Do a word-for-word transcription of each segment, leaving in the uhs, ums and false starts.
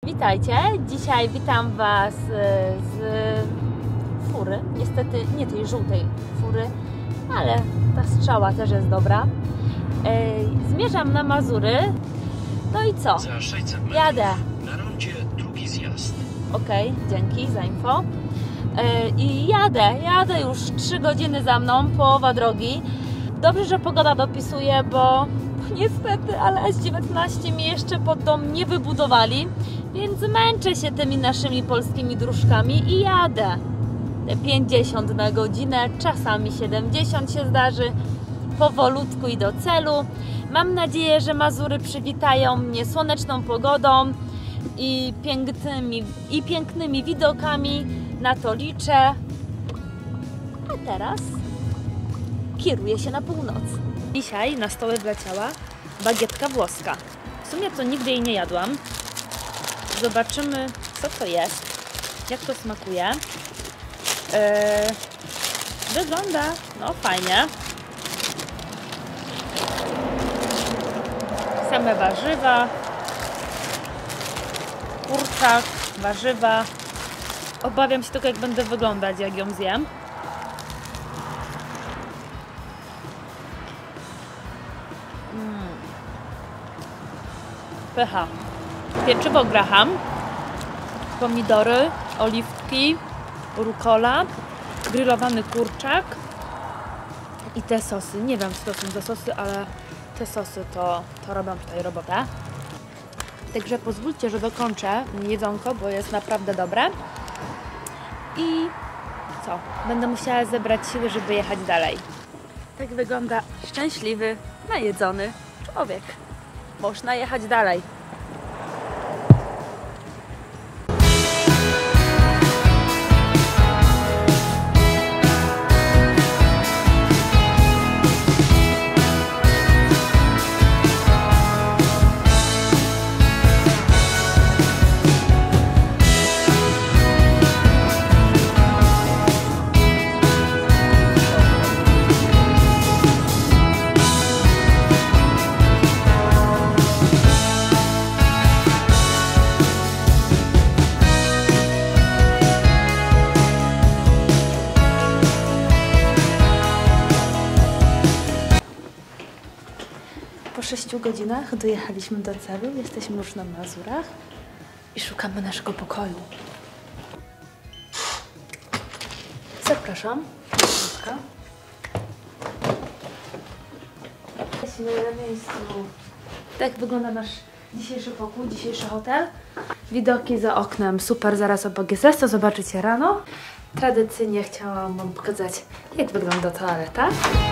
Witajcie, dzisiaj witam Was z fury, niestety nie tej żółtej fury, ale ta strzała też jest dobra. Zmierzam na Mazury, no i co? Za sześćset metrów jadę. Na rondzie drugi zjazd. Okej, dzięki za info. I jadę, jadę już trzy godziny za mną, połowa drogi. Dobrze, że pogoda dopisuje, bo niestety, ale S dziewiętnaście mi jeszcze pod dom nie wybudowali, więc męczę się tymi naszymi polskimi dróżkami i jadę. pięćdziesiąt na godzinę, czasami siedemdziesiąt się zdarzy, powolutku i do celu. Mam nadzieję, że Mazury przywitają mnie słoneczną pogodą i pięknymi, i pięknymi widokami. Na to liczę. A teraz kieruję się na północ. Dzisiaj na stoły wleciała bagietka włoska. W sumie to nigdy jej nie jadłam. Zobaczymy, co to jest, jak to smakuje. Yy, wygląda, no fajnie. Same warzywa, kurczak, warzywa. Obawiam się tylko, jak będę wyglądać, jak ją zjem. Mm. Pycha. Pieczywo graham, pomidory, oliwki, rukola, grillowany kurczak i te sosy. Nie wiem, co to są za sosy, ale te sosy to, to robią tutaj robotę. Także pozwólcie, że dokończę jedzonko, bo jest naprawdę dobre. I co? Będę musiała zebrać siły, żeby jechać dalej. Tak wygląda szczęśliwy, najedzony człowiek. Można jechać dalej. Po sześciu godzinach dojechaliśmy do celu, jesteśmy już na Mazurach i szukamy naszego pokoju. Zapraszam. Jesteśmy na miejscu. Tak wygląda nasz dzisiejszy pokój, dzisiejszy hotel. Widoki za oknem super, zaraz obok jest resto, zobaczycie rano. Tradycyjnie chciałam Wam pokazać, jak wygląda toaleta.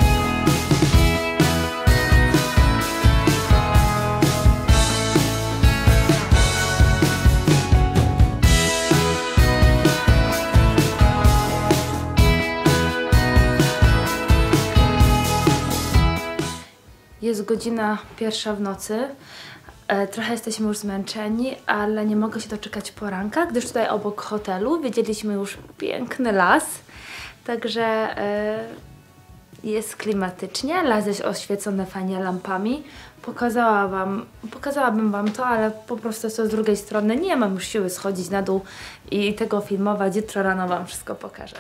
Jest godzina pierwsza w nocy, e, trochę jesteśmy już zmęczeni, ale nie mogę się doczekać poranka, gdyż tutaj obok hotelu widzieliśmy już piękny las, także e, jest klimatycznie, las jest oświecony fajnie lampami. Pokazała wam, pokazałabym Wam to, ale po prostu co z drugiej strony nie mam już siły schodzić na dół i tego filmować, jutro rano Wam wszystko pokażę.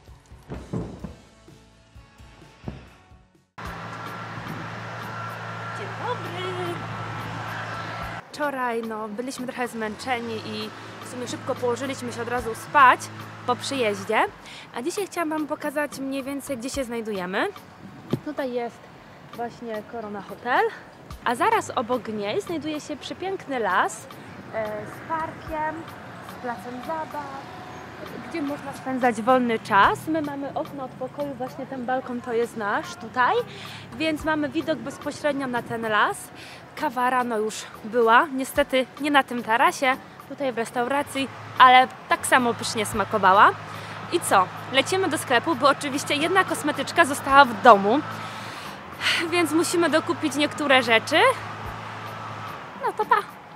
Wczoraj no, byliśmy trochę zmęczeni i w sumie szybko położyliśmy się od razu spać po przyjeździe. A dzisiaj chciałam Wam pokazać mniej więcej, gdzie się znajdujemy. Tutaj jest właśnie Corona Hotel, a zaraz obok niej znajduje się przepiękny las e, z parkiem, z placem zabaw, gdzie można spędzać wolny czas. My mamy okno od pokoju, właśnie ten balkon to jest nasz tutaj, więc mamy widok bezpośrednio na ten las. Kawa rano już była, niestety nie na tym tarasie, tutaj w restauracji, ale tak samo pysznie smakowała. I co? Lecimy do sklepu, bo oczywiście jedna kosmetyczka została w domu, więc musimy dokupić niektóre rzeczy. No to pa!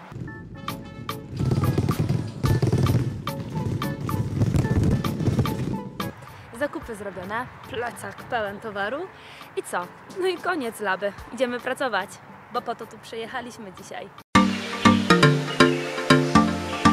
Zakupy zrobione, plecak pełen towaru i co? No i koniec laby, idziemy pracować, bo po to tu przyjechaliśmy dzisiaj.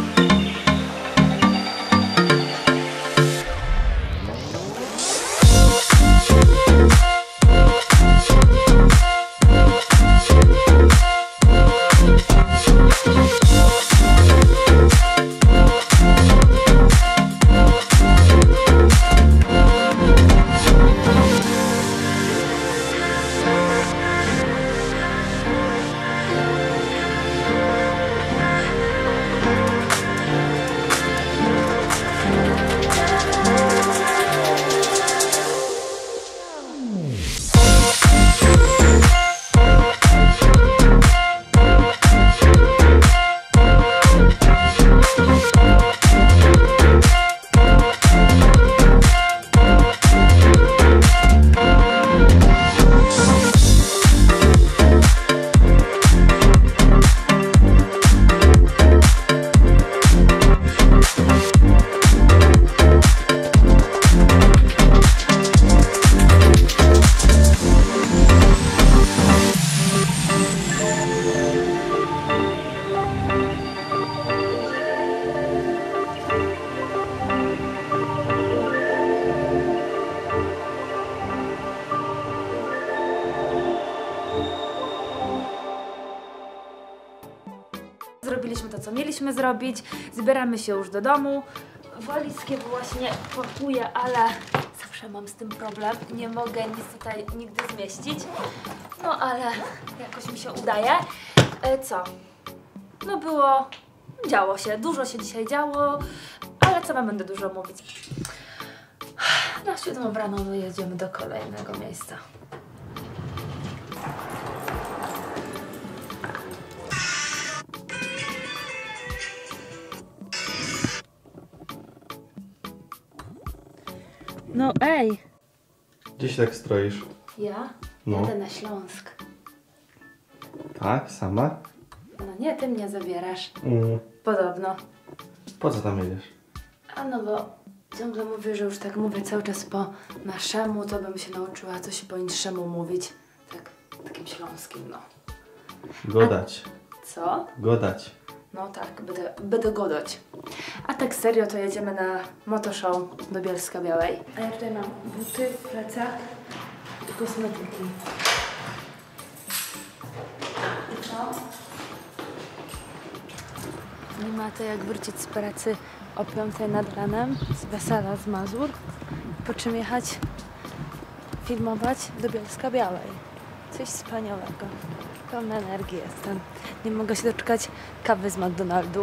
chcieliśmy zrobić. Zbieramy się już do domu. Walizkę właśnie pakuję, ale zawsze mam z tym problem. Nie mogę nic tutaj nigdy zmieścić. No ale jakoś mi się udaje. E, co? No było... Działo się. Dużo się dzisiaj działo. Ale co wam będę dużo mówić? Na siódmą rano jedziemy do kolejnego miejsca. No ej! Gdzie się tak stroisz? Ja? No. Jadę na Śląsk. Tak? Sama? No nie, ty mnie zabierasz. Mm. Podobno. Po co tam jedziesz? A no bo ciągle mówię, że już tak mówię cały czas po naszemu, to bym się nauczyła coś po inszemu mówić. Tak, takim śląskim, no. Godać. A co? Godać. No tak, będę, będę godać. A tak serio to jedziemy na motoshow do Bielska Białej. A ja tutaj mam buty, plecak i kosmetyki. I co? Nie ma to jak wrócić z pracy o piątej nad ranem z wesela z Mazur, po czym jechać filmować do Bielska Białej. Coś wspaniałego. Pełna energii jestem. Nie mogę się doczekać kawy z McDonaldu.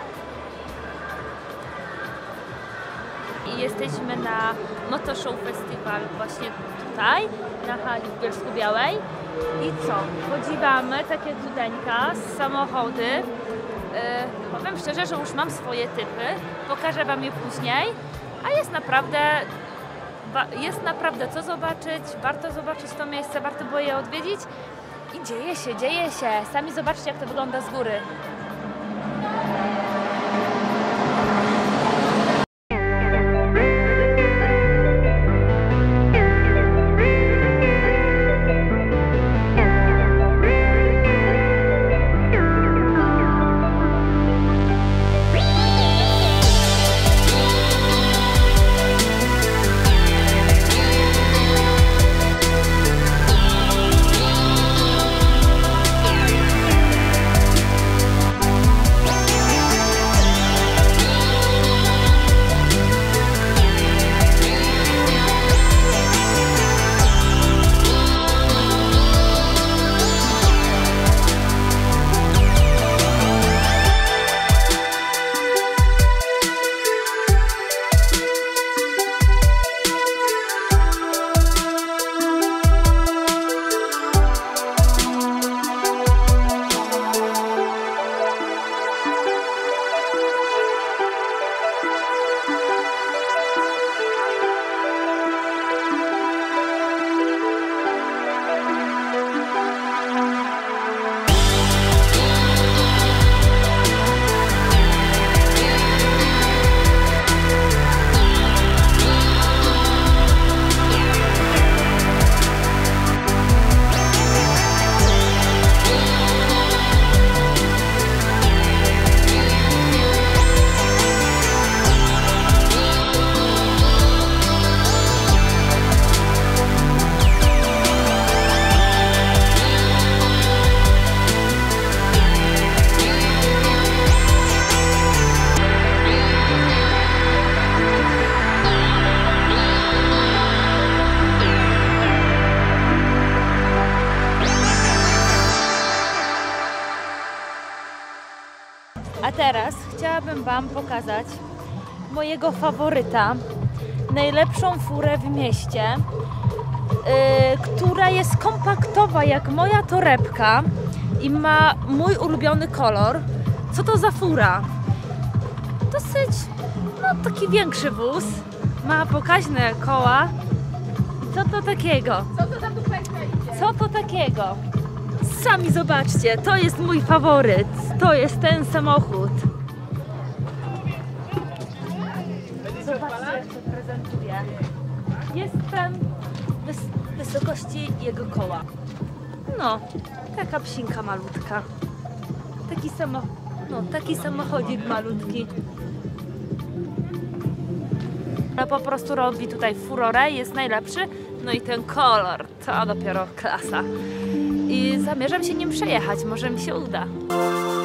I jesteśmy na Motoshow Festival właśnie tutaj, na hali w Bielsku Białej. I co? Podziwiamy takie cudeńka z samochody. Yy, powiem szczerze, że już mam swoje typy. Pokażę wam je później. A jest naprawdę... Jest naprawdę co zobaczyć. Warto zobaczyć to miejsce, warto było je odwiedzić. I dzieje się, dzieje się. Sami zobaczcie, jak to wygląda z góry. A teraz chciałabym wam pokazać mojego faworyta, najlepszą furę w mieście, yy, która jest kompaktowa jak moja torebka i ma mój ulubiony kolor. Co to za fura? Dosyć, no taki większy wóz, ma pokaźne koła. Co to takiego? Co to za dupeczka idzie? Co to takiego? Sami zobaczcie, to jest mój faworyt. To jest ten samochód. Zobaczcie, jak się prezentuje. Jestem wys wysokości jego koła. No, taka psinka malutka. Taki samo, no, taki samochodzik malutki. No po prostu robi tutaj furorę, jest najlepszy. No i ten kolor, to dopiero klasa. I zamierzam się nim przejechać, może mi się uda.